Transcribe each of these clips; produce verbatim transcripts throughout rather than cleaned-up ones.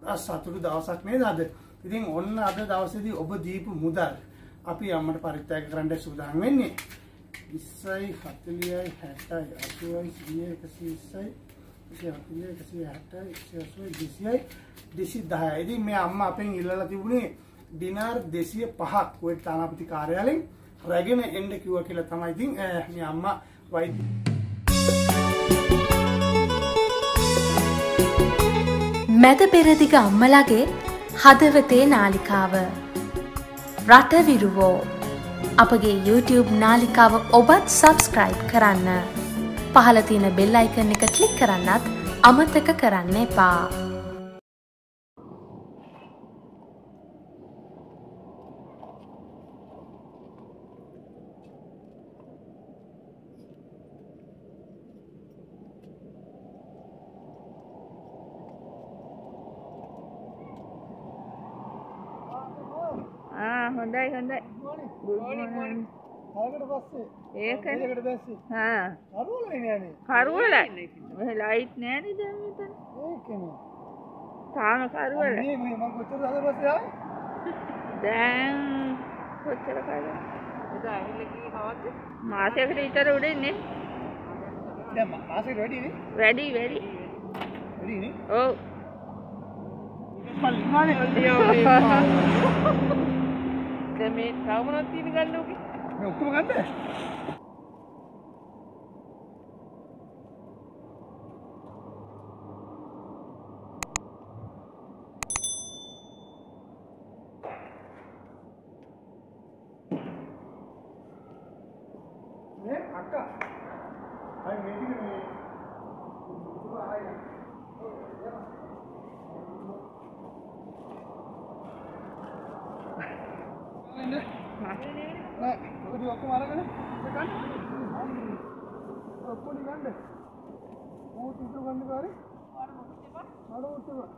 සතුටු දවසක් නේද අද. ඉතින් ඔන්න අද දවසේදී ඔබ දීපු මුදල් අපි අම්මට පරිත්‍යාග කරන්න සූදානම් වෙන්නේ. විස්සයි හතළිහයි හැටයි අසූවයි සීයයි එකසිය විස්සයි එකසිය හතළිහයි එකසිය හැටයි එකසිය අසූවයි දෙසියයි දෙසිය දහයයි. ඉතින් මේ අම්මා අපෙන් ඉල්ලලා තිබුණේ දිනාර් දෙසිය පහක් ඔය තානාපති කාර්යාලයෙන් රැගෙන එන්න කිව්වා කියලා තමයි. ඉතින් මේ අම්මා වෛද්‍ය මැද පෙරදිග අම්මලගේ හදවතේ නාලිකාව රට විරුවෝ අපගේ YouTube නාලිකාව ඔබත් සබස්ක්‍රයිබ් කරන්න. පහළ තියෙන බෙල් අයිකන් එක ක්ලික් කරන්නත් අමතක කරන්න එපා. Ah, hondai hondai. Good morning. ආයකට පස්සේ ඒක ඒකට දැස්සේ හා කරුවල ඉන්නේ නේ. කරුවල. මේ ලයිට් නෑ නේද මෙතන? ඒකනේ. තාම කරුවල. මේ මේ මම කොච්චර දාලා පස්සේ ආවේ? දැන් කොච්චර කාලද? එදා ඇවිල්ලා ගියේ කවද්ද? මාසයකට විතර උඩ ඉන්නේ. දැන් මාසෙකට වැඩි නේ? වැඩි වැඩි. වැඩි නේ? ඔව්. මල් ඉමානේ ඔල්ලියෝ මේ. දැන් මේ තවමනක් තියෙන ගන්න ඕකේ. මේ ඔක්කොම ගන්නද? නේ අක්කා. අය මේ ටික මේ Nah, itu aku marah kan? Kan? Aku ni kan deh. Oh, itu kan di kari? Ada itu pak.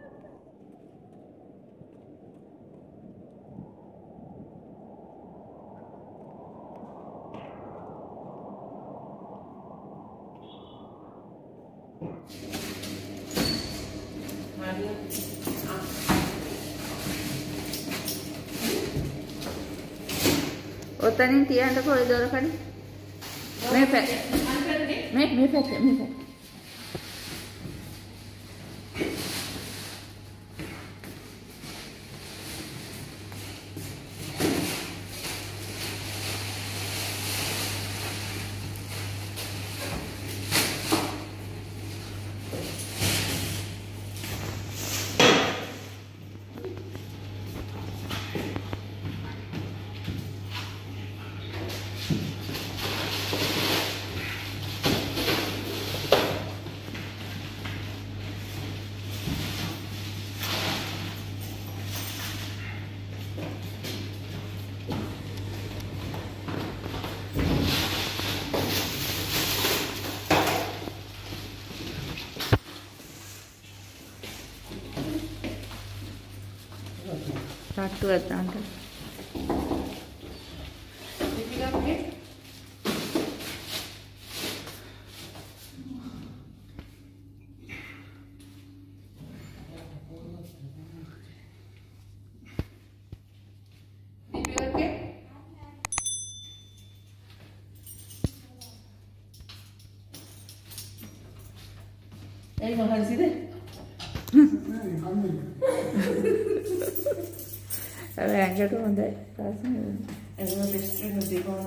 ඔතනින් තියන්නකො ඔය දොර කඩේ. මේ පැත්ත. මේ මේ පැත්ත මේ පැත්ත. Satu aja. Eh, makan sih deh. Ada yang jatuh nanti, rasanya. Ada yang listrik nanti kau.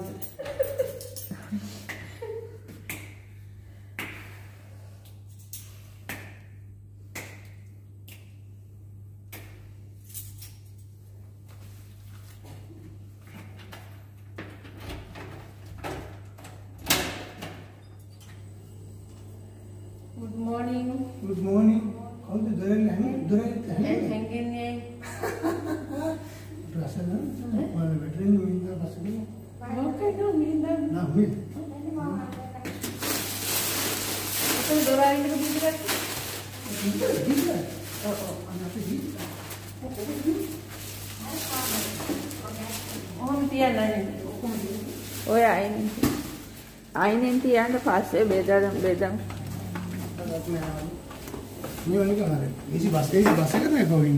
Good morning. Good morning. Kau tu durian hang, durian hang. Hangin ni. Rasa na? Mana veteran minda pasal. Okay, no minda. Nah, min. Apa durian itu bisa? Bisa, bisa. Oh, oh, anak tu bisa. Oh, tiada lagi. Oh ya ini. Ini tiada pasal beda beda. මේ වගේ කරන්නේ. AC bus AC bus එක තමයි ගෝවින්.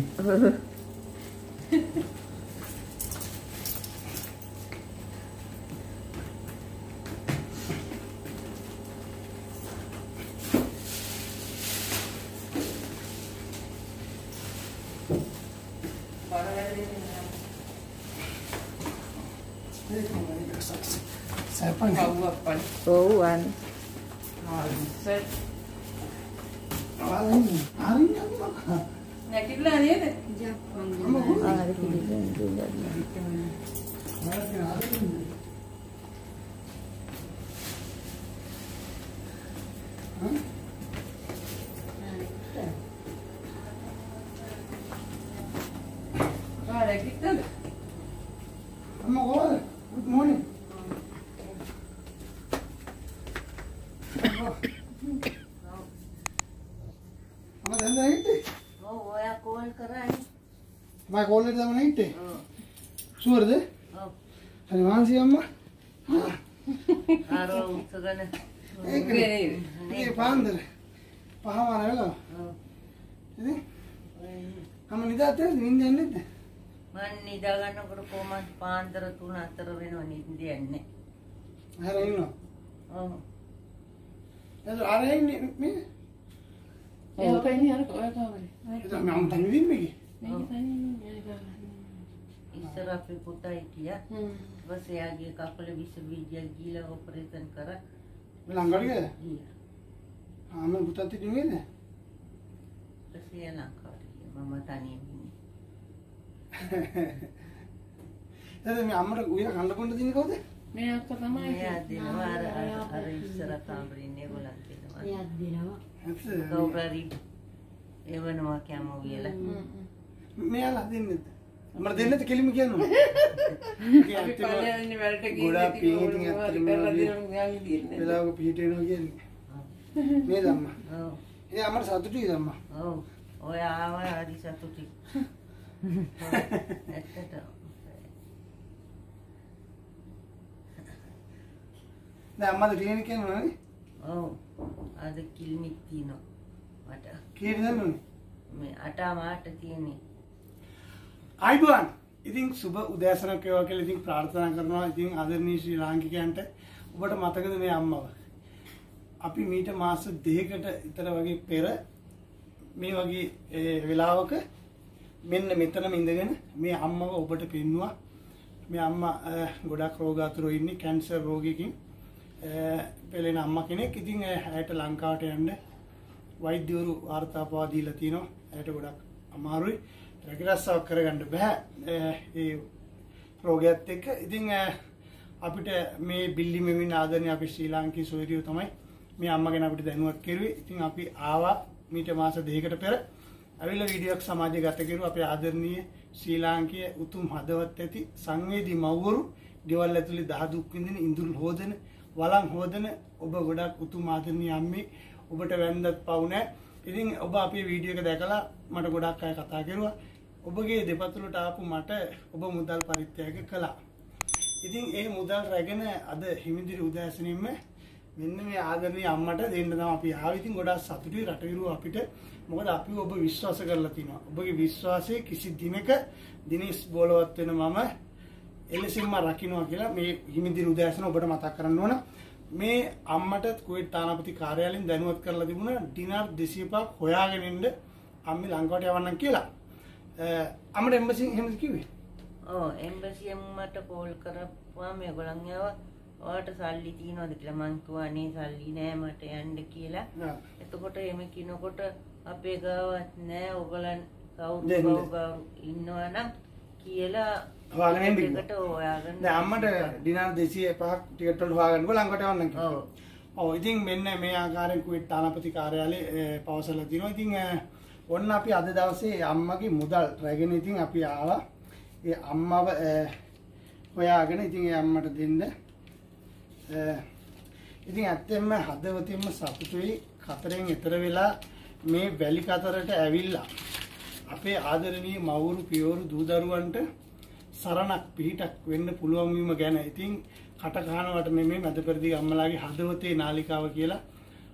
Bauan. Set. Awalnya, hari ini aku makan. Nakit lang yan eh. Ah, ada pilihan juga. Ah, nakit lang. Amma call. Good morning. Amma දැන් දැන් හිටේ. Oh, ඔයා call කරන්නේ. මම කෝල් එකට දැම්ම හිටේ. ඔව්. ෂුවර්ද? ඔව්. හරි මාන්සි අම්මා. අර උත්සගන. ඒක නේ. මේ පාන්දර. පහම ආරවලා. ඔව්. ඉතින් අම්ම නිදාතේ නිින්ද යන්නේ නැද්ද? මන් නිදා ගන්නකොට කොහමද පාන්දර තුන හතර වෙනව නිින්ද යන්නේ. හරි ඉන්නවා. ඔව්. ඒක අර ඉන්නේ මේ. ඒක කන්නේ අර ඔයා කාමරේ. ඒක මම තනියෙන් මේකේ. මේක තනියෙන් ඉස්සර අපේ පුතා හිටියා. ඊපස් එයාගේ කකුල විස බීජයක් ගිහලා ඔපරේෂන් කරා. මේ ලංකාවට ගියද? ගියා. ආ මම පුතත් හිටියේ නේද? ඊපස් එයා ලංකාවට ගියා. මම තනියෙන් ඉන්නේ. එතන මේ අම්මට උයලා කන්න බොන්න දෙන්නේ කවුද? මේ අක්කා තමයි. එයා දෙනවා අර අර ඉස්සර කාමරේ ඉන්නේ ඒගොල්ලන් දෙනවා. එයා දෙනවා. කවුරුරි එවනවා කැම උයලා. මෙයාලා දෙන්නේ නැද්ද? මට දෙන්නත් කෙලිම කියනවා. අපි පල්ලෙන් ඉන්නේ වලට ගිහින් ගොඩාක් පීටින් අත්‍තරම කරලා දෙනවා ගාවි දෙන්නේ. වෙලාවක පීටිනවා කියන්නේ. නේද අම්මා? ඔව්. ඉතින් අම්මට සතුටුයිද අම්මා? ඔව්. ඔය ආව හරි සතුටුයි. ඇත්තට. දැන් අම්මද ක්ලිනික් යනවා නේ? ඔව්. අද කිල්මික් තියෙනවා. මට. කීයද දන්නවනේ? මේ අටමාට තියෙන්නේ. ආයිබෝන්. ඉතින් සුබ උදෑසනක් වේවා කියලා ඉතින් ප්‍රාර්ථනා කරනවා. ඉතින් ආදරණීය ශ්‍රී ලාංකිකයන්ට ඔබට මතකද මේ අම්මව? අපි මීට මාස දෙකකට විතර වගේ පෙර මේ වගේ වෙලාවක මෙන්න මෙතනම ඉඳගෙන මේ අම්මව ඔබට පෙන්නුවා. මේ අම්මා ගොඩක් රෝගාතුරෝ ඉන්නේ කැන්සර් රෝගිකින් පෙළෙන අම්මා කෙනෙක්. ඉතින් ඇයට ලංකාවට යන්න වෛද්‍යවරු වාර්තා පවා දීලා තිනවා. ඇයට ගොඩක් අමාරුයි. රැකිරස්සාවක් කරගන්න බෑ ඒ රෝගයත් එක්ක. ඉතින් අපිට මේ බිල්ලි මෙවින් ආදරණීය අපි ශ්‍රී ලාංකික සොයරියෝ තමයි මේ අම්මා ගැන අපිට දැනුවත් කෙරුවේ. ඉතින් අපි ආවා මීට මාස දෙකකට පෙර. අවිල වීඩියෝක් සමාජය ගත කෙරුවා. අපේ ආදරණීය ශ්‍රී ලාංකීය උතුම් හදවත් ඇති සංවේදී මව්වරු ගෙවල් ඇතුලේ දහ දුක් විඳින ඉඳුල් හොදන වළං හොදන ඔබ ගොඩක් උතුම් ආදරණීය අම්මේ ඔබට වැන්දත් පවු නැහැ. ඉතින් ඔබ අපේ වීඩියෝ එක දැකලා මට ගොඩක් අය කතා කරුවා. ඔබගේ දෙපතුලට ආපු මට ඔබ මුදල් පරිත්‍යාග කළා. ඉතින් ඒ මුදල් රැගෙන අද හිමිදිරි උදෑසනින්ම මෙන්න මේ ආදරණීය අම්මට දෙන්න තමයි අපි ආවේ. ඉතින් ගොඩක් සතුටුයි රටවිරුව අපිට. මොකද අපි ඔබ විශ්වාස කරලා තිනවා. ඔබගේ විශ්වාසයේ කිසි දිනක දිනේෂ් බෝලවත් වෙන මම එලෙසින්ම රකින්නවා කියලා මේ හිමිදිරි උදෑසන ඔබට මතක් කරන්න ඕන. මේ අම්මට කුවේට් තානාපති කාර්යාලයෙන් දැනුවත් කරලා තිබුණා ඩිනාර් දෙසිය පහක් හොයාගෙන ඉන්න අම්මේ ලංකාවට යවන්නම් කියලා. අම්මට එම්බසි එහෙමද කිව්වේ? ඔව් එම්බසියෙන් මට කෝල් කරපුවා මේගොල්ලන් ආවා. ඔයාට සල්ලි තියනවද කියලා මං කිව්වා අනේ සල්ලි නෑ මට යන්න කියලා. එතකොට එමෙ කිනකොට අපේ ගාවත් නෑ ඔයගලන් කවුරු කවුරු ඉන්නවනම් කියලා හොයාගෙන ඉන්න. ඒකට හොයාගෙන. දැන් අම්මට ඩිනාර් දෙසිය පහක් ටිකට් වල හොයාගන්න බල ලංකාවට යවන්නම් කියලා. ඔව්. ඔව් ඉතින් මෙන්න මේ ආකාරයෙන් කුවේට් තානාපති කාර්යාලයේ පවසලා තිනවා. ඉතින් ඔන්න අපි අද දවසේ අම්මගේ මුදල් රැගෙන ඉතින් අපි ආවා. ඒ අම්මව හොයාගෙන ඉතින් ඒ අම්මට දෙන්න. ඉතින් ඇත්තෙන්ම හදවතින්ම සතුටුයි කතරෙන් එතර වෙලා මේ වැලි කතරට ඇවිල්ලා අපේ ආදරණීය මව්වරු පියවරු දූ දරුවන්ට සරණක් පිහිටක් වෙන්න පුළුවන් වීම ගැන. ඉතින් කට කහනවට නෙමෙයි මැද පෙරදිග අම්මලාගේ හදවතේ නාලිකාව කියලා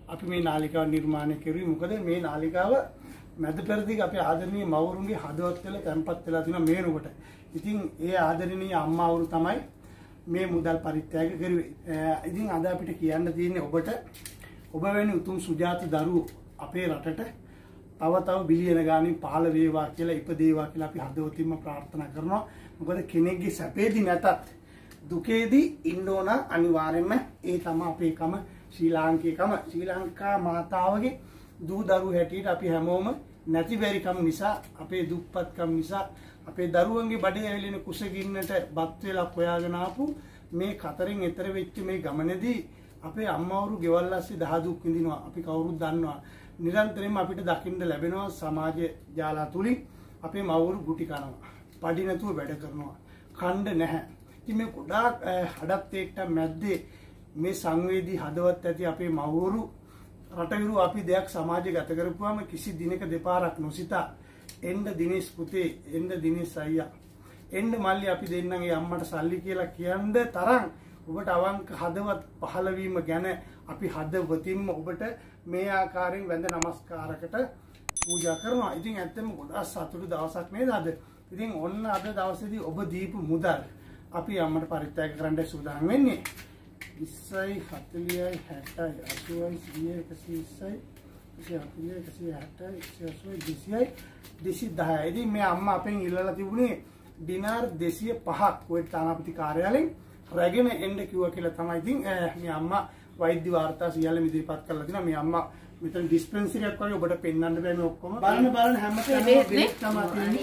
අපි මේ නාලිකාව නිර්මාණය කරුවේ. මොකද මේ නාලිකාව මැද පෙරදිග අපේ ආදරණීය මවුරුන්ගේ හදවත් වල තැන්පත් වෙලා තියෙනවා මේ වෙනකොට. ඉතින් ඒ ආදරණීය අම්මාවරු තමයි මේ මුදල් පරිත්‍යාග කරුවේ. ඉතින් අද අපිට කියන්න තියෙන්නේ ඔබට ඔබ වැනි උතුම් සුජාත දරුවෝ අපේ රටට තව තව බිලියන ගාණින් පහළ වේවා කියලා ඉපදේවා කියලා අපි හදවතින්ම ප්‍රාර්ථනා කරනවා. මොකද කෙනෙක්ගේ සැපේදී නැතත් දුකේදී ඉන්න ඕන අනිවාර්යයෙන්ම ඒ තමයි අපේකම ශ්‍රී ලාංකිකම. ශ්‍රී ලංකා මාතාවගේ දූ දරුවෝ හැටියට අපි හැමෝම නැති බැරිකම නිසා අපේ දුප්පත්කම නිසා අපේ දරුවන්ගේ බඩේ ඇවිලෙන කුසගින්නට බත් වෙලා හොයාගෙන ආපු මේ කතරින් එතර වෙච්ච මේ ගමනේදී අපේ අම්මවරු ගෙවල් ඇස්සේ දහ දුක් විඳිනවා. අපි කවුරුත් දන්නවා. නිරන්තරයෙන්ම අපිට දකින්න ලැබෙනවා සමාජ ජාලා තුලින් අපේ මව්වරු ගුටි කනවා. පඩි නැතුව වැඩ කරනවා. ඛණ්ඩ නැහැ. ඉතින් මේ ගොඩාක් හඩත් එක්ක මැද්දේ මේ සංවේදී හදවත් ඇති අපේ මව්වරු රටවිරු අපි දෙයක් සමාජය ගත කරපුවාම කිසි දිනක දෙපාරක් නොසිතා එන්න දිනේශ් පුතේ එන්න දිනේශ් අයියා එන්න මල්ලි අපි දෙන්නගේ අම්මට සල්ලි කියලා කියන්න තරම් ඔබට අවංක හදවත් පහළවීම ගැන අපි හදවතින්ම ඔබට මේ ආකාරයෙන් වැඳ නමස්කාරකට පූජා කරනවා. ඉතින් ඇත්තම ගොඩාක් සතුටු දවසක් නේද අද. ඉතින් ඔන්න අද දවසේදී ඔබ දීපු මුදල් අපි අම්මට පරිත්‍යාග කරන්න සූදානම් වෙන්නේ. විස්සයි හතලියයි හැටයි අසූවයි සියයයි එකසිය විස්සයි එකසිය හතලියයි එකසිය හැටයි එකසිය අසූවයි දෙසියයි දෙසිය දහයයි. ඉතින් මේ අම්මා අපෙන් ඉල්ලලා තිබුණේ දිනාර් දෙසිය පහක් කුවේට් තානාපති කාර්යාලයෙන් රැගෙන එන්න කිව්වා කියලා තමයි. ඉතින් මේ අම්මා වෛද්‍ය වාර්තා සියල්ල ඉදිරිපත් කරලා තිනවා. මේ අම්මා මෙතන ඩිස්පෙන්සරි එකක් වගේ ඔබට පෙන්වන්න බෑ මේ ඔක්කොම. බලන්න බලන්න හැමතැනම බෙහෙත් තමයි තියෙන්නේ.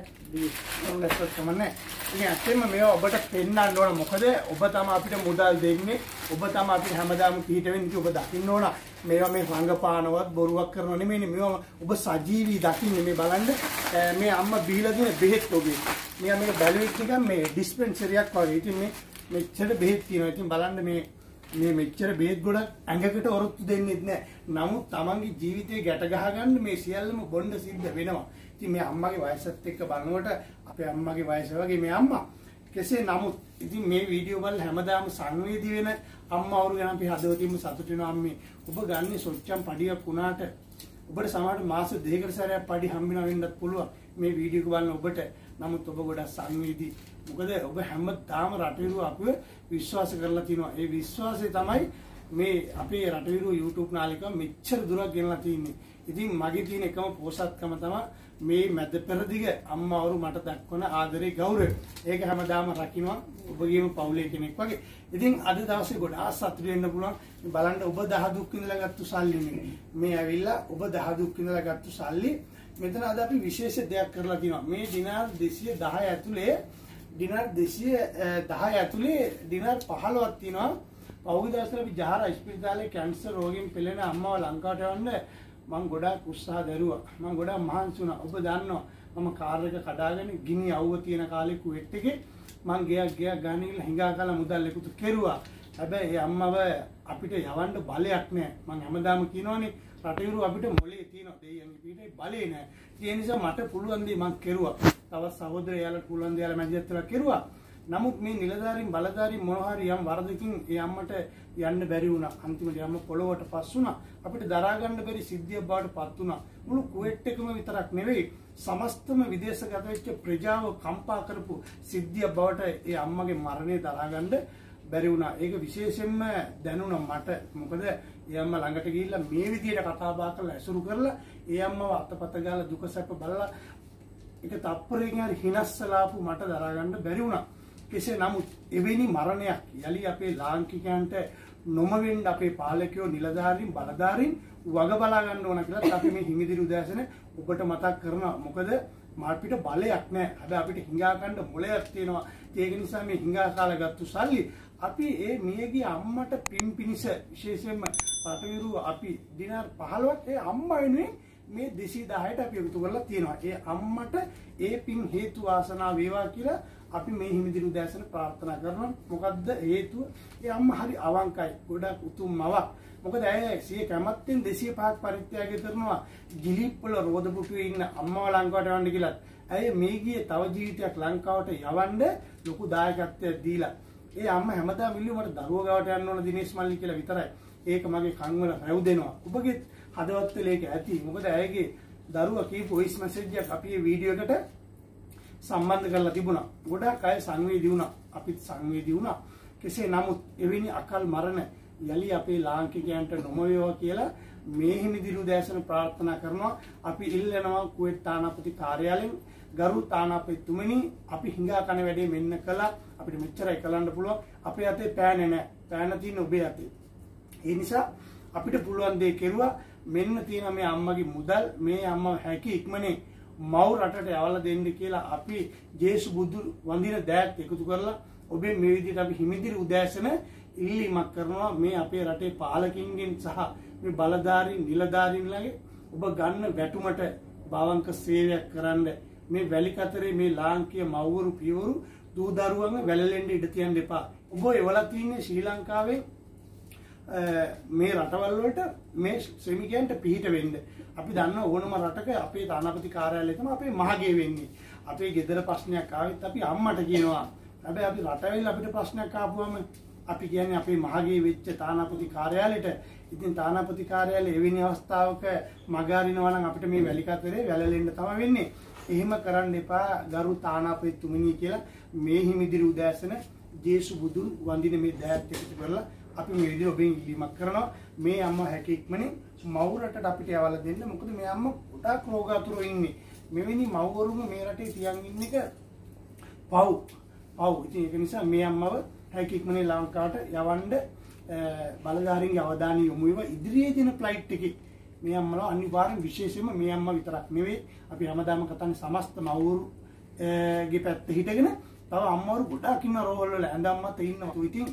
ඔන්නත් තමයි. ඉතින් ඇත්තෙන්ම මේවා ඔබට පෙන්වන්න ඕන. මොකද ඔබ තමයි අපිට මුදල් දෙන්නේ. ඔබ තමයි අපිට හැමදාම පිට වෙන්නේ. ඔබ දකින්න ඕන. මේවා මේ රංගපානවත් බොරුවක් කරනව නෙමෙයිනේ. මේවා ඔබ සජීවී දකින්නේ. මේ බලන්න මේ අම්මා බීලා දෙන බෙහෙත් ඔබේ. මෙයා මේක බැලුවෙත් නිකන් මේ ඩිස්පෙන්සරි එකක් වගේ. ඉතින් මේ මෙච්චර බෙහෙත් තියෙනවා. ඉතින් බලන්න මේ මේ මෙච්චර බෙහෙත් ගොඩක් ඇඟකට ඔරොත්තු දෙන්නෙත් නෑ. නමුත් තමන්ගේ ජීවිතේ ගැට ගහගන්න මේ සියල්ලම බොන්න සිද්ධ වෙනවා. ඉතින් මේ අම්මගේ වයසත් එක්ක බලනකොට අපේ අම්මගේ වයස වගේ මේ අම්මා. කෙසේ නමුත් ඉතින් මේ වීඩියෝ බලලා හැමදාම සංවේදී වෙන අම්මාවරු ගැන අපි හදවතින්ම සතුටු වෙනවා. අම්මේ ඔබ ගන්නේ සොච්චම් පඩියක් වුණාට ඔබට සමහරට මාස දෙකකට සැරයක් පඩි හම්බෙනවා වෙන්නත් පුළුවන් මේ වීඩියෝ එක බලන ඔබට. නමුත් ඔබ ගොඩක් සංවේදී. මොකද ඔබ හැමදාම රටවිරු අපිව විශ්වාස කරලා තිනවා. ඒ විශ්වාසය තමයි මේ අපේ රටවිරු YouTube නාලිකාව මෙච්චර දුරක් ගෙනලා තින්නේ. ඉතින් මගේ තියෙන එකම පොසත්කම තමයි මේ මැද පෙරදිග අම්මාවරු මට දක්වන ආදරේ ගෞරවය. ඒක හැමදාම රකින්නවා ඔබගේම පවුලේ කෙනෙක් වගේ. ඉතින් අද දවසේ ගොඩාක් සතුටු වෙන්න පුළුවන්. බලන්න ඔබ දහ දුක් විඳලා ගත්ත සල්ලි නෙමෙයි. මේ ඇවිල්ලා ඔබ දහ දුක් විඳලා ගත්ත සල්ලි මෙතන අද අපි විශේෂ දෙයක් කරලා තිනවා. මේ දිනාර් දෙසිය දහය ඇතුලේ දිනාර් දෙසිය දහය ඇතුලේ දිනාර් පහළොවක් තියෙනවා. පහුගිය දවස්වල අපි ජහර ස්පිරිතාලේ කැන්සර් රෝගීන් පෙළෙන අම්මව ලංකාවට යවන්න මම ගොඩාක් උත්සාහ දරුවා. මම ගොඩාක් මහන්සි වුණා. ඔබ දන්නවා මම කාර් එක කඩාගෙන ගිනි අවුව තියෙන කාලේ කුවෙට් එකේ මම ගියා ගියා ගානේ ගිහලා හිඟා කාලා මුදල් එකතු කෙරුවා. හැබැයි ඒ අම්මව අපිට යවන්න බලයක් නැහැ. මම හැමදාම කියනවානේ රටවිරු අපිට මොලේ තියෙනවා දෙයියන්ගේ පිටේ බලේ නැහැ. ඒ නිසා මට පුළුවන් දේ මම කෙරුවා. තවත් සහෝදරයාලට පුළුවන් දේවල් මැදිහත් වෙලා කෙරුවා. නමුත් මේ නිලධාරීන් බලධාරීන් මොනවා හරි යම් වරදකින් ඒ අම්මට යන්න බැරි වුණා. අන්තිමට අම්ම පොළොවට පස් වුණා. අපිට දරා ගන්න බැරි සිද්ධියක් බවට පත් වුණා. මුළු කුවේට් එකම විතරක් නෙවෙයි සමස්තම විදේශගත වෙච්ච ප්‍රජාව කම්පා කරපු සිද්ධියක් බවට ඒ අම්මගේ මරණය දරා ගන්න බැරි වුණා. ඒක විශේෂයෙන්ම දැනුණා මට. මොකද ඒ අම්මා ළඟට ගිහිල්ලා මේ විදියට කතා බහ කරලා ඇසුරු කරලා ඒ අම්මව අතපත ගාලා දුක සැප බලලා ඒක තප්පරයකින් හරි හිනස්සලාපු මට දරා ගන්න බැරි වුණා. කෙසේ නමුත් එවැනි මරණයක් යලි අපේ ලාංකිකයන්ට නොම වෙන්න අපේ පාලකයෝ නිලධාරීන් බලධාරීන් වග බලා ගන්න ඕන කියලා අපි මේ හිමිදිරි උදෑසන ඔබට මතක් කරනවා. මොකද මාපිට බලයක් නැහැ. හැබැයි අපිට හිඟා ගන්න මොලයක් තියෙනවා. ඒක නිසා මේ හිඟා කාලා ගත්තු සල්ලි අපි ඒ මියගේ අම්මට පින් පිනිස විශේෂයෙන්ම රටවිරු අපි දිනාර් පහළොවක් ඒ අම්මා වෙනුවෙන් මේ දෙසිය දහයට අපි එකතු කරලා තියෙනවා. ඒ අම්මට ඒ පින් හේතු වාසනා වේවා කියලා අපි මේ හිමිදිරි උදෑසන ප්‍රාර්ථනා කරනවා. මොකද්ද හේතුව? ඒ අම්මා හරි අවංකයි. ගොඩක් උතුම් මවක්. මොකද ඇය සිය කැමැත්තෙන් දෙසිය පහක් පරිත්‍යාග කරනවා. ගිලිප්පල රෝදපුටුවේ ඉන්න අම්මව ලංකාවට යවන්න කියලා. ඇය මේ ගියේ තව ජීවිතයක් ලංකාවට යවන්න ලොකු දායකත්වයක් දීලා. ඒ අම්මා හැමදාම ඉල්ලුවා මට දරුවෝ ගාවට යන්න ඕන දිනේෂ් මල්ලි කියලා විතරයි. ඒක මගේ කන් වල රැවුදෙනවා. ඔබගේ හදවත් වල ඒක ඇති. මොකද ඇයගේ දරුවා කීප වොයිස් මැසේජ් එකක් අපි මේ වීඩියෝ එකට සම්බන්ධ කරලා තිබුණා. ගොඩක් අය සංවේදී වුණා. අපිත් සංවේදී වුණා. කෙසේ නමුත් එවැනි අකල් මරණ යලි අපේ ලාංකිකයන්ට නොම වේවා කියලා මේ හිමිදිරු දැසන ප්‍රාර්ථනා කරනවා. අපි ඉල්ලනවා කුවේට් තානාපති කාර්යාලයෙන් ගරු තානාපතිතුමනි අපි හිඟා කන වැඩේ මෙන්න කළා. අපිට මෙච්චරයි කරන්න පුළුවන්. අපේ අතේ පෑනේ නැහැ. පෑන තියෙන ඔබේ අතේ. ඒ නිසා අපිට පුළුවන් දේ කෙරුවා. මෙන්න තියෙන මේ අම්මගේ මුදල් මේ අම්මා හැකි ඉක්මනේ මව් රටට යවලා දෙන්න කියලා අපි ජේසු බුදු වඳින දෑත් එකතු කරලා ඔබේ මේ විදිහට අපි හිමිදිරි උදෑසන ඉල්ලීමක් කරනවා මේ අපේ රටේ පාලකින්ගෙන් සහ මේ බලධාරීන් නිලධාරීන්ලගේ ඔබ ගන්න වැටුමට භාවංක සේවයක් කරන්න මේ වැලි කතරේ මේ ලාංකීය මව්වරු පියවරු දූ දරුවන්ව වැළලෙන්න ඉඩ තියන්න එපා. ඔබ එවලා තින්නේ ශ්‍රී ලංකාවේ මේ රටවල් වලට මේ ශ්‍රමිකයන්ට පිහිට වෙන්න. අපි දන්න ඕනම රටක අපේ තානාපති කාර්යාලය තමයි අපේ මහගේ වෙන්නේ. අපේ ගෙදර ප්‍රශ්නයක් ආවෙත් අපි අම්මට කියනවා. හැබැයි අපි රටවල අපිට ප්‍රශ්නයක් ආපුවම අපි කියන්නේ අපේ මහගේ වෙච්ච තානාපති කාර්යාලයට. ඉතින් තානාපති කාර්යාලය එවැනි අවස්ථාවක මගහරිනවා නම් අපිට මේ වැලි කතරේ වැළලෙන්න තමයි වෙන්නේ. එහෙම කරන්න එපා ගරු තානාපතිතුමනි කියලා මේ හිමිදිරි උදෑසන ජේසු බුදුන් වඳින මේ දෑත් එකතු කරලා අපි මේ විදිහට ඔබෙන් ඉල්ලීමක් කරනවා. මේ අම්මා හැකි ඉක්මනින් මව් රටට අපිට යවලා දෙන්න. මොකද මේ අම්මා ගොඩාක් රෝගාතුරව ඉන්නේ. මෙවැනි මව්වරුම මේ රටේ තියන් ඉන්න එක පව්. පව්. ඉතින් ඒක නිසා මේ අම්මව හැකි ඉක්මනින් ලංකාවට යවන්න බලධාරීන්ගේ අවධානය යොමු වෙනවා. ඉදිරියේ දෙන ෆ්ලයිට් එකේ මේ අම්මලා අනිවාර්යෙන් විශේෂයෙන්ම මේ අම්මා විතරක් නෙවෙයි අපි හැමදාම කතාන්නේ සමස්ත මව්වරු ගේ පැත්ත හිටගෙන තව අම්මවරු ගොඩාක් ඉන්න රෝහල් වල ඇඳ අම්මත් ඉන්නවා. ඉතින්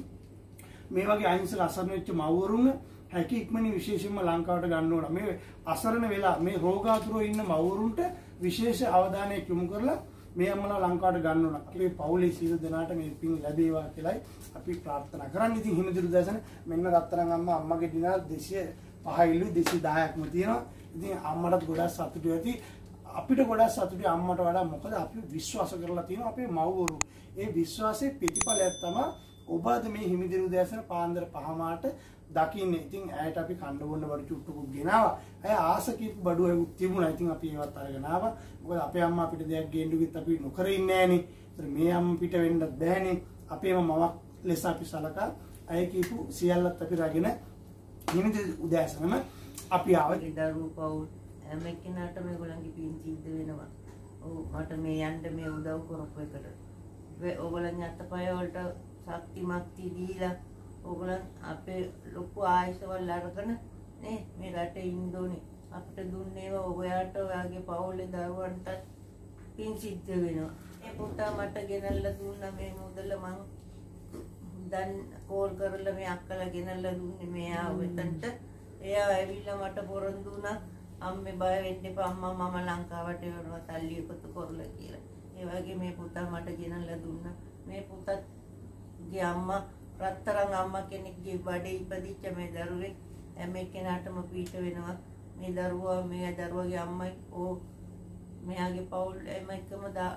මේ වගේ අහිංසක අසරණ වෙච්ච මව්වරුන් හැකි ඉක්මනින් විශේෂයෙන්ම ලංකාවට ගන්න ඕන. මේ අසරණ වෙලා මේ රෝගාතුරව ඉන්න මව්වරුන්ට විශේෂ අවධානයක් යොමු කරලා මේ අම්මලා ලංකාවට ගන්න ඕන. අපේ පවුලේ සියලු දෙනාට මේ පින් ලැබේවා කියලායි අපි ප්‍රාර්ථනා කරන්නේ. ඉතින් හිමිදිරි දැසන මෙන්න රත්තරන් අම්මා අම්මගේ දිනා දෙසිය පහයිලු දෙසිය දහයක්ම තියෙනවා. ඉතින් අම්මටත් ගොඩක් සතුටු ඇති. අපිට ගොඩක් සතුටුයි අම්මට වඩා. මොකද අපි විශ්වාස කරලා තියෙනවා අපේ මව්වරු. ඒ විශ්වාසයේ ප්‍රතිඵලයක් තමයි ඔබ අද මේ හිමිදිරි උදෑසන පාන්දර පහමාට දකින්නේ. ඉතින් ඇයට අපි කන්න බොන්න බඩු චුට්ටුකුත් ගෙනාවා. ඇය ආස කීප බඩු ඇවිත් තිබුණා. ඉතින් අපි ඒවත් අරගෙන ආවා. මොකද අපේ අම්මා අපිට දෙයක් ගේන්න කිව්වත් අපි නොකර ඉන්නේ නෑනේ. ඒතර මේ අම්මා පිට වෙන්නත් බෑනේ. අපේම මවක් ලෙස අපි සලකා ඇය කීපු සියල්ලත් අපි රැගෙන හිමිදිරි උදෑසනම අපි ආවා. දරුවෝ පවුල් හැම එක්කෙනාට මේගොල්ලන්ගේ පින් සිද්ධ වෙනවා. ඔව් මට මේ යන්න මේ උදව් කරපු එකට. ඔයගොල්ලන් අතපය වලට ශක්තිමත්ති දීලා ඔයගොල්ලන් අපේ ලොකු ආයසවල් අරගෙන නේ මේ රටේ ඉන්න ඕනේ. අපිට දුන්නේ ඔයාට ඔයාගේ පවුලේ දරුවන්ට පින් සිද්ධ වෙනවා. ඒ පුතා මට ගෙනල්ලා දුන්නා මේ මුදල මං දැන් කෝල් කරලා මේ අක්කලා ගෙනල්ලා දුන්නේ මෙයා වෙතන්ට. එයා ඇවිල්ලා මට පොරොන්දු වුණා අම්මේ බය වෙන්න එපා අම්මා මම ලංකාවට යනවා සල්ලි එකතු කරලා කියලා. ඒ වගේ මේ පුතා මට ගෙනල්ලා දුන්නා. මේ පුතත්ගේ අම්මා රත්තරන් අම්මා කෙනෙක්ගේ බඩේ ඉපදිච්ච මේ දරුවෙක් හැම එක්කෙනාටම පීඩ වෙනවා. මේ දරුවා මේ දරුවගේ අම්මයි ඕ මෙයාගේ පවුල් එම එකම දා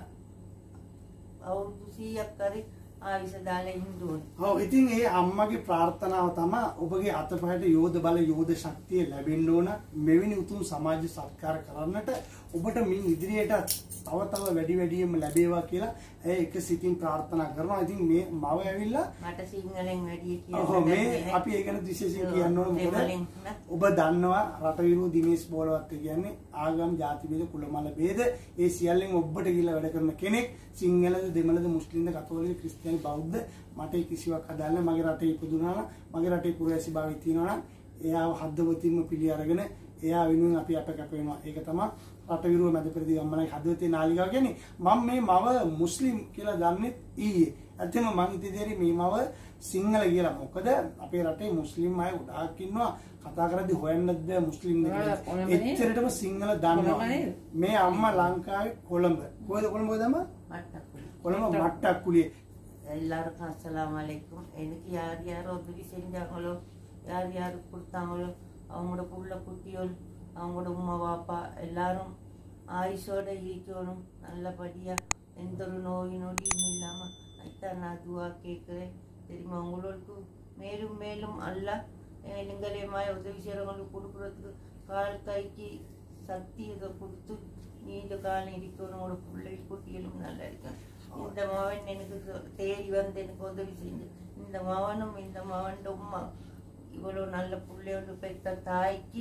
අවුරුදු සීයක් කරේ ආවිස දාලා ඉන්න ඕනේ. ඔව් ඉතින් ඒ අම්මගේ ප්‍රාර්ථනාව තමයි ඔබගේ අතපහට යෝධ බල යෝධ ශක්තිය ලැබෙන්න ඕන. මෙවැනි උතුම් සමාජ සත්කාර කරන්නට ඔබට මින් ඉදිරියට තව තව වැඩි වැඩියෙන්ම ලැබේවා කියලා ඒ එක සිතින් ප්‍රාර්ථනා කරනවා. ඉතින් මේ මව ඇවිල්ලා මට සිංහලෙන් වැඩි කියලා මේ අපි ඒ ගැන විශේෂයෙන් කියන්න ඕන. මොකද ඔබ දන්නවා රට විරෝධී දිනේෂ් බෝලවත් කියන්නේ ආගම් ජාති ભેද කුල මල ભેද ඒ සියල්ලෙන් ඔබට ගිහිල්ලා වැඩ කරන කෙනෙක්. සිංහලද දෙමළද මුස්ලිම්ද කතෝලික ක්‍රිස්තියානි බෞද්ධ මට කිසිවක් අදාළ නැහැ. මගේ රටේ ඉපදුනා නම් මගේ රටේ පුරවැසි භාවය තියෙනවා නම් එයාව හදවතින්ම පිළි අරගෙන එයා වෙනුවෙන් අපි අප කැප වෙනවා. ඒක තමයි රට විරෝධ මැද පෙරදී අම්මලයි හදවතේ නාලිකාව කියන්නේ. මම මේ මව මුස්ලිම් කියලා දන්නේ ඊයේ. ඇත්තම මං ඉතින් මේ මව සිංහල කියලා. මොකද අපේ රටේ මුස්ලිම් අය ගොඩාක් ඉන්නවා. කතා කරද්දී හොයන්නත් බෑ මුස්ලිම් නේ. එච්චරටම සිංහල දන්නවා. මේ අම්මා ලංකාවේ කොළඹ. කොහෙද කොළඹ දම? මට්ටක්කුලිය. කොළඹ මට්ටක්කුලිය. எல்லாருக்கும் அஸ்ஸலாமு அலைக்கும். எனக்கு யார் யார் உதவி செஞ்சாங்களோ யார் யார் கொடுத்தாங்களோ அவங்களோட புள்ள குட்டியோல் அவங்களோட உமா பாப்பா எல்லாரும் ஆயுஷோட இருக்கணும் நல்லபடியாக எந்த ஒரு நோய் நொடியும் இல்லாமல் அதுதான் நான் துவா கேட்குறேன். தெரியுமா உங்களுக்கு மேலும் மேலும் அல்லாஹ் එලිංගලේ මාය උදවිශරංගලු කුඩුකුරතු කාල්කයිකි සක්තියක පුරුතු නීද කාලේ ඉරිකෝනෝඩ පුල්ලේ කුටියලුම් නල්ලාරික இந்த மாவன் எனக்கு தேடி வந்து எனக்கு உதவி செஞ்சு இந்த மாவனும் இந்த மாவன் உம்மா இவ்வளோ நல்ல புள்ளையோடு பெற்ற தாய்க்கு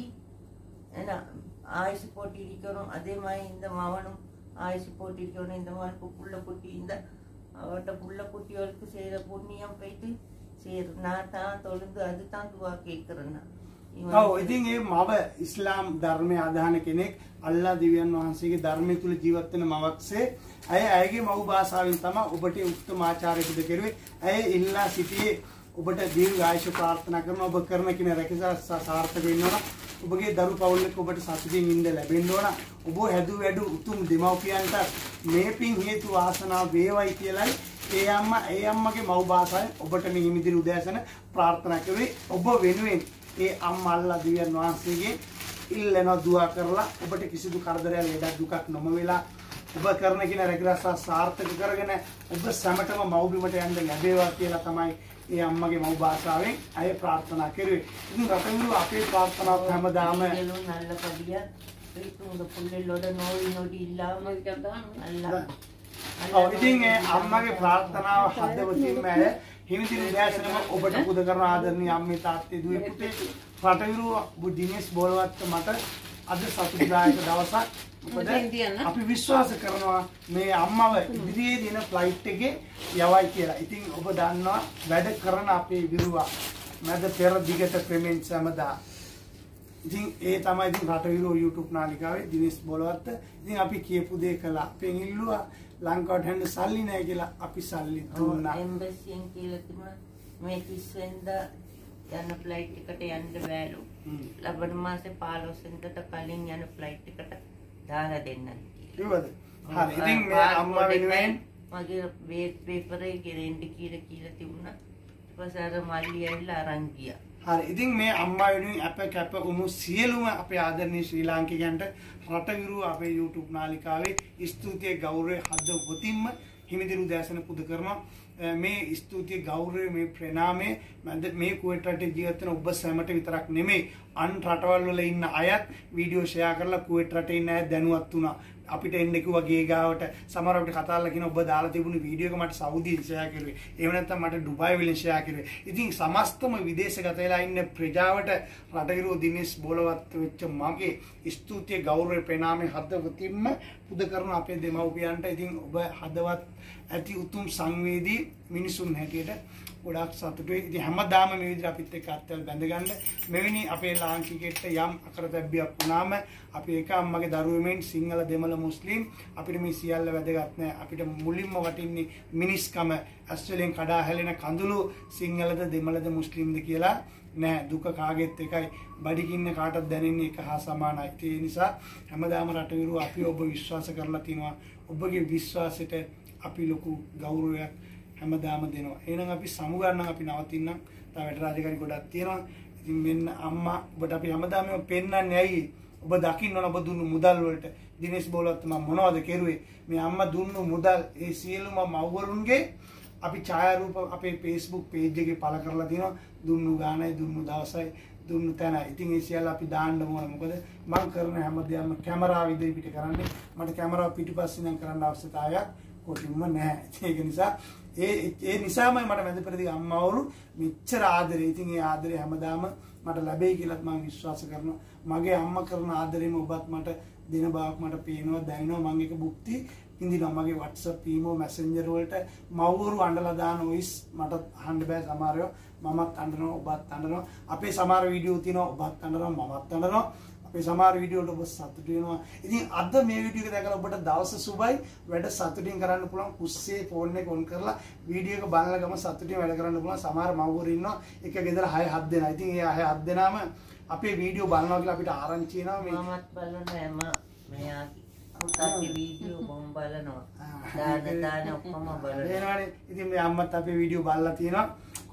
ஏன்னா ஆயுசு போட்டி இருக்கணும் அதே மாதிரி இந்த மாவனும் ஆயுசு போட்டி இருக்கணும் இந்த மாவனுக்கு புள்ள குட்டி இந்த அவட்ட புள்ள குட்டியோருக்கு செய்கிற புண்ணியம் போயிட்டு சேரும் நான் தான் தொழுந்து அது தான் துவா கேட்குறேன்னா ඔව් ඉතින් ඒ මව ඉස්ලාම් ධර්මයේ අදහන කෙනෙක් අල්ලා දිව්‍යන් වහන්සේගේ ධර්මයේ තුල ජීවත් වෙන මවක්සේ අය අයගේ මව් භාෂාවෙන් තමයි ඔබට උත්තම ආචාර්ය පුද කෙරුවේ අය ඉල්ලා සිටියේ ඔබට දීර්ඝායුෂ ප්‍රාර්ථනා කරනවා ඔබ කරන කින රැකසා සාර්ථක වෙන්න ඕන ඔබගේ දරු පවුලක ඔබට සතුටින් ඉන්න ලැබෙන්න ඕන ඔබ හැදු වැඩු උතුම් දෙමව්පියන්ට මේ පින් හේතු වාසනාව වේවයි කියලායි ඒ අම්මා ඒ අම්මගේ මව් භාෂාවෙන් ඔබට මේ හිමිදිරි උදෑසන ප්‍රාර්ථනා කරුවේ ඔබ වෙනුවෙන් ඒ අම්මා අල්ලා දිව්‍යන් වහන්සේගේ ඉල්ලන දුවා කරලා ඔබට කිසිදු කරදරයක් ලෙඩක් දුකක් නොම වෙලා ඔබ කරන කින රැකිරසා සාර්ථක කරගෙන ඔබ සැමටම මව්බිමට යන්න ලැබේවා කියලා තමයි ඒ අම්මගේ මව් භාෂාවෙන් අය ප්‍රාර්ථනා කරුවේ. ඉතින් රටවිරු අපේ ප්‍රාර්ථනාව හැමදාම நல்ல படியா උங்க පුල්ලෙල්ලොඩ නෝයි නොඩි ඉල්ලාම අල්ලා ඔව් ඉතින් ඒ අම්මගේ ප්‍රාර්ථනාව හදවතින්ම ඇය හිමිදිරි උදෑසනම ඔබට පුද කරන ආදරණීය අම්මේ තාත්තේ දුවේ පුතේ රටවිරු දිනේෂ් බෝලවත් මට අද සතුටුදායක දවසක් මොකද අපි විශ්වාස කරනවා මේ අම්මව ඉදිරියේ දින ෆ්ලයිට් එකේ යවයි කියලා. ඉතින් ඔබ දන්නවා වැඩ කරන අපේ විරුවා මැද පෙර දිගට ප්‍රමෙන් සමදා. ඉතින් ඒ තමයි ඉතින් රටවිරු YouTube නාලිකාවේ දිනේෂ් බෝලවත්. ඉතින් අපි කියපු දේ කළා. අපෙන් ඉල්ලුවා ලංකාවට හෙන්න සල්ලි නැහැ කියලා අපි සල්ලි දුන්නා. එම්බසියෙන් කියලා තිබුණා මේ තිස් වෙනිදා යන ෆ්ලයිට් එකට යන්න බෑලු. ලබන මාසේ පහළොස් වෙනිදාට කලින් යන ෆ්ලයිට් එකට දාලා දෙන්න. ඒවද? හරි. ඉතින් මේ අම්මා වෙනුවෙන් මගේ වේට් පේපර් එකේ රෙන්ඩ් කියලා කියලා තිබුණා. ඊට පස්සේ අර මල්ලි ඇවිල්ලා අරන් ගියා. හරි. ඉතින් මේ අම්මා වෙනුවෙන් අප කැප වුණු සියලුම අපේ ආදරණීය ශ්‍රී ලාංකිකයන්ට රටවිරු අපේ YouTube නාලිකාවේ ස්තුතිය ගෞරවය හදවතින්ම හිමිදිරි උදෑසන පුද කරනවා. මේ ස්තුතිය ගෞරවය මේ ප්‍රණාමය මේ කුවේට් රටේ ජීවත් වෙන ඔබ සැමට විතරක් නෙමෙයි අන් රටවල් වල ඉන්න අයත් වීඩියෝ ෂෙයා කරලා කුවේට් රටේ ඉන්න අය දැනුවත් වුණා. අපිට එන්න කිව්වා ගේ ගාවට සමහර අපිට කතා කරලා කියන ඔබ දාලා තිබුණු වීඩියෝ එක මට සෞදියෙන් ෂෙයා කරුවේ. එහෙම නැත්නම් මට ඩුබායි වලින් ෂෙයා කරුවේ. ඉතින් සමස්තම විදේශගත වෙලා ඉන්න ප්‍රජාවට රටවිරු දිනේෂ් බෝලවත් වෙච්ච මගේ ස්තුතිය ගෞරවය ප්‍රණාමය හදවතින්ම පුද කරන අපේ දෙමව්පියන්ට ඉතින් ඔබ හදවත් ඇති උතුම් සංවේදී මිනිසුන් හැටියට ගොඩාක් සතුටුයි. ඉතින් හැමදාම මේ විදිහට අපිත් එක්ක අත්වල බැඳගන්න මෙවැනි අපේ ලාංකිකෙක්ට යම් අකරතැබ්බයක් වුණාම අපි එක අම්මගේ දරුවෙමින් සිංහල දෙමළ මුස්ලිම් අපිට මේ සියල්ල වැදගත් නැහැ. අපිට මුලින්ම වටින්නේ මිනිස්කම. ඇස් වලින් කඩා හැලෙන කඳුළු සිංහලද දෙමළද මුස්ලිම්ද කියලා නෑ. දුක කාගෙත් එකයි. බඩගින්න කාටත් දැනෙන්නේ එක හා සමානයි. ඒ නිසා හැමදාම රටවිරු අපි ඔබ විශ්වාස කරලා තිනවා. ඔබගේ විශ්වාසයට අපි ලොකු ගෞරවයක් හැමදාම දෙනවා. එහෙනම් අපි සමුගන්නම් අපි නවතින්නම්. තව වැඩ රාජකාරි ගොඩක් තියෙනවා. ඉතින් මෙන්න අම්මා ඔබට අපි හැමදාම පෙන්නන්නේ ඇයි? ඔබ දකින්න ඕන ඔබ දුන්නු මුදල් වලට දිනේෂ් බෝලවත් මම මොනවද කෙරුවේ? මේ අම්මා දුන්නු මුදල් ඒ සියලුම මව්වරුන්ගේ අපි ඡායාරූප අපේ Facebook page එකේ පළ කරලා තියෙනවා. දුන්නු ගානයි දුන්නු දවසයි දුන්නු තැනයි. ඉතින් ඒ සියල්ල අපි දාන්න ඕන. මොකද මම කරන හැමදේම කැමරාව ඉදිරි පිට කරන්නේ. මට කැමරාව පිටිපස්සෙන් නම් කරන්න අවශ්‍යතාවයක් කොටින්ම නැහැ. ඒක නිසා ඒ ඒ නිසාමයි මට මැදපෙරදී අම්මවරු මෙච්චර ආදරේ. ඉතින් ඒ ආදරේ හැමදාම මට ලැබෙයි කියලාත් මම විශ්වාස කරනවා. මගේ අම්මා කරන ආදරේම ඔබත් මට දෙන බවක් මට පේනවා දැනෙනවා. මම ඒක භුක්ති විඳිනවා. මගේ WhatsApp email messenger වලට මව්වරු අඬලා දාන වොයිස් මට අහන්න බෑ සමහරව. මමත් අඬනවා ඔබත් අඬනවා. අපේ සමහර වීඩියෝ තියෙනවා ඔබත් අඬනවා මමත් අඬනවා. අපේ සමහර වීඩියෝ වලට ඔබ සතුටු වෙනවා. ඉතින් අද මේ වීඩියෝ එක දැකලා ඔබට දවස සුබයි වැඩ සතුටින් කරන්න පුළුවන්. කුස්සේ ෆෝන් එක ඔන් කරලා වීඩියෝ එක බලන ගම සතුටින් වැඩ කරන්න පුළුවන්. සමහර මව්වරු ඉන්නවා එක ගෙදර හය හත් දෙනා. ඉතින් ඒ හය හත් දෙනාම අපේ වීඩියෝ බලනවා කියලා අපිට ආරංචි එනවා. මේ මමත් බලනවා එම මෙයාගේ පුතාගේ වීඩියෝ බොම් බලනවා. දාන දාන ඔක්කොම බලනවා. ඒනවනේ. ඉතින් මේ අම්මත් අපේ වීඩියෝ බලලා තියෙනවා.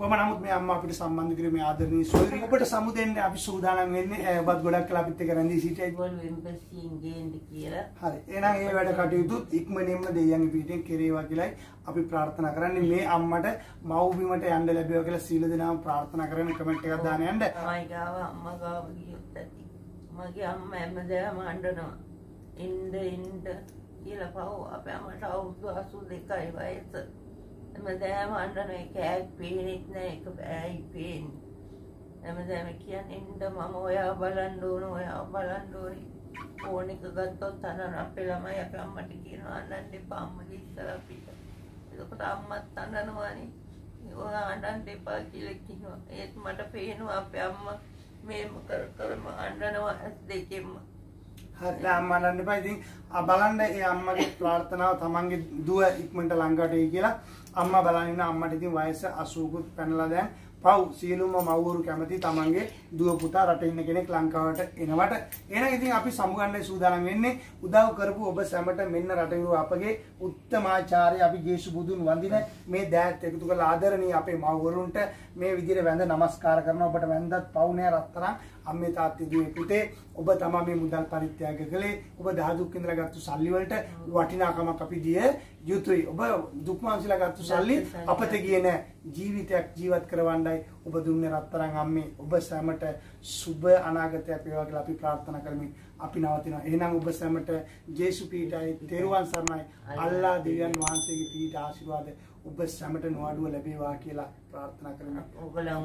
කොහොම නමුත් මේ අම්මා අපිට සම්බන්ධ කිරීමේ ආදරණීය සොයුරිය ඔබට සමුදෙන්න අපි සූදානම් වෙන්නේ ඔබත් ගොඩක් කලා අපිත් එක්ක රැඳී සිටියයි. ගෝල් එම්බසියෙන් ගේන්න කියලා. හරි. එහෙනම් මේ වැඩ කටයුතු ඉක්මනින්ම දෙයියන්ගේ පිටින් කෙරේවා කියලායි අපි ප්‍රාර්ථනා කරන්නේ. මේ අම්මට මව්බිමට යන්න ලැබේවා කියලා සීල දෙනාම ප්‍රාර්ථනා කරගෙන කමෙන්ට් එකක් දාන්න යන්න. මයි ගාව අම්මා ගාව ගියොත් ඇති. මගේ අම්මා හැමදාම අඬනවා. ඉන්න ඉන්න කියලා පහුව අපේ අම්මට අවුරුදු අසූ දෙකයි වයස. හැමදාම අඬන එක ඇයි පේන්නෙත් නෑ එක බෑයි පේන්නේ. හැමදාම කියන්නේ ඉන්න මම ඔයා බලන්න ඕන ඔයා බලන්න ඕනේ. ෆෝන් එක ගත්තොත් අනන අපේ ළමයි අපේ අම්මට කියනවා අඬන්න එපා අම්මගේ ඉස්සර අපිට. ඒකට අම්මත් අඬනවානේ. ඔයා අඬන්න එපා කියලා කියනවා. ඒත් මට පේනවා අපේ අම්මා මේම කර කරම අඬනවා ඇස් දෙකෙන්ම. හරි අම්මා අඬන්න එපා. ඉතින් බලන්න ඒ අම්මගේ ප්‍රාර්ථනාව තමන්ගේ දුව ඉක්මනට ළඟට එයි කියලා. අම්මා බලන් ඉන්න අම්මට ඉතින් වයස අසූකුත් පැනලා දැන් පව් සියලුම මව්වරු කැමති තමන්ගේ දුව පුතා රටේ ඉන්න කෙනෙක් ලංකාවට එනවට. එහෙනම් ඉතින් අපි සමුගන්නයි සූදානම් වෙන්නේ. උදව් කරපු ඔබ සැමට මෙන්න රටවිරු අපගේ උත්තමාචාර්ය අපි ජේසු බුදුන් වඳින මේ දෑත් එකතු කරලා ආදරණීය අපේ මව්වරුන්ට මේ විදිහට වැඳ නමස්කාර කරනවා. ඔබට වැඳත් පව් නෑ රත්තරන් අම්මේ තාත්තේ දුවේ පුතේ ඔබ තමයි මේ මුදල් පරිත්‍යාග කළේ. ඔබ දහදුක් ඉඳලා ගත්තු සල්ලි වලට වටිනාකමක් අපි දිය යුතුයි. ඔබ දුක් මාංශලා ගත්තු සල්ලි අපත ගියේ නෑ. ජීවිතයක් ජීවත් කරවන්නයි ඔබ දුන්නේ රත්තරන් අම්මේ. ඔබ සැමට සුබ අනාගතයක් වේවා කියලා අපි ප්‍රාර්ථනා කරමින් අපි නවතිනවා. එහෙනම් ඔබ සැමට ජේසු පීඨයි තෙරුවන් සරණයි. අල්ලා දෙවියන් වහන්සේගේ පීඨ ආශිර්වාද ඔබ සැමට නොඅඩුව ලැබේවා කියලා ප්‍රාර්ථනා කරමින් ඔයගොල්ලෝ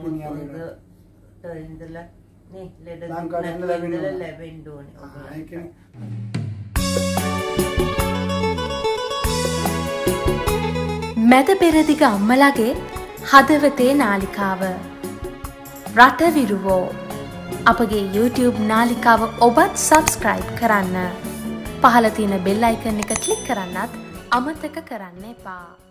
ඉඳලා නේ ලෙඩ ලංකාවේ ඉඳලා ලැබෙන්න ලැබෙන්න ඕනේ. ආ ඒ කියන්නේ මැද පෙරදිග අම්මලාගේ හදවතේ නාලිකාව රටවිරුවෝ අපගේ YouTube නාලිකාව ඔබත් සබස්ක්‍රයිබ් කරන්න. පහළ තියෙන බෙල් අයිකන් එක ක්ලික් කරන්නත් අමතක කරන්න එපා.